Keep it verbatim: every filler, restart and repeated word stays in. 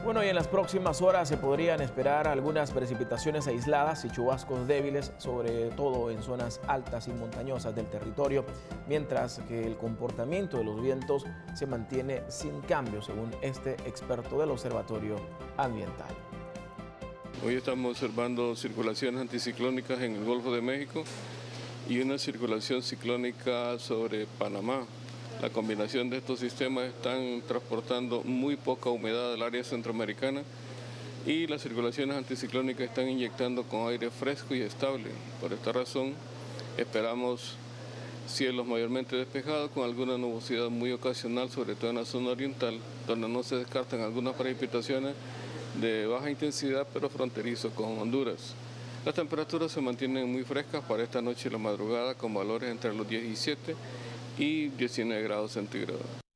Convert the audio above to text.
Bueno, y en las próximas horas se podrían esperar algunas precipitaciones aisladas y chubascos débiles, sobre todo en zonas altas y montañosas del territorio, mientras que el comportamiento de los vientos se mantiene sin cambio, según este experto del Observatorio Ambiental. Hoy estamos observando circulaciones anticiclónicas en el Golfo de México y una circulación ciclónica sobre Panamá. La combinación de estos sistemas están transportando muy poca humedad del área centroamericana y las circulaciones anticiclónicas están inyectando con aire fresco y estable. Por esta razón esperamos cielos mayormente despejados con alguna nubosidad muy ocasional, sobre todo en la zona oriental, donde no se descartan algunas precipitaciones de baja intensidad pero fronterizo con Honduras. Las temperaturas se mantienen muy frescas para esta noche y la madrugada, con valores entre los diecisiete y diecinueve grados centígrados.